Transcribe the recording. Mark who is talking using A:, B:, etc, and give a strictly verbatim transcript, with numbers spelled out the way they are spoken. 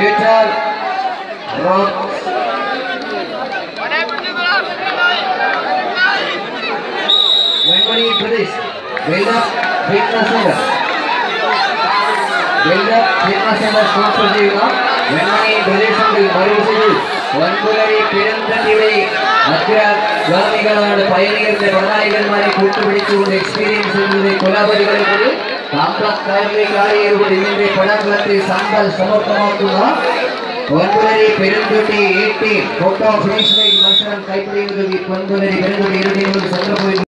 A: neutral rock Venmani Pradesh build up fitness center build up fitness center sponsor ചെയ്യുന്ന Venmani Pradesh ന്റെ മറുവശത്തിൽ വൻകുലരി പിഴന്തട്ടിയുടെ അഗ്രാഗാമികളാണ് പയനിയറിന്റെ പതായികന്മാരെ കൂട്ടുപിടിച്ചുകൊണ്ട് experience ചെയ്യുന്ന കൊലാബലികളെ കൂടി കാമ്പക്കാരിലേക്കാളിയുടെ ഇതിന്റെ പടങ്ങളത്തെ സമ്പൽ സമർത്ഥമാക്കുന്ന വൻകുലരി പെരുന്തുട്ടി eighteen photo ഫിനിഷിലേക്ക് മത്സരം കൈപ്പിടിയുന്നത് വൻകുലരി പെരുന്തുട്ടി ഇരുപത്തി സന്ദർഭം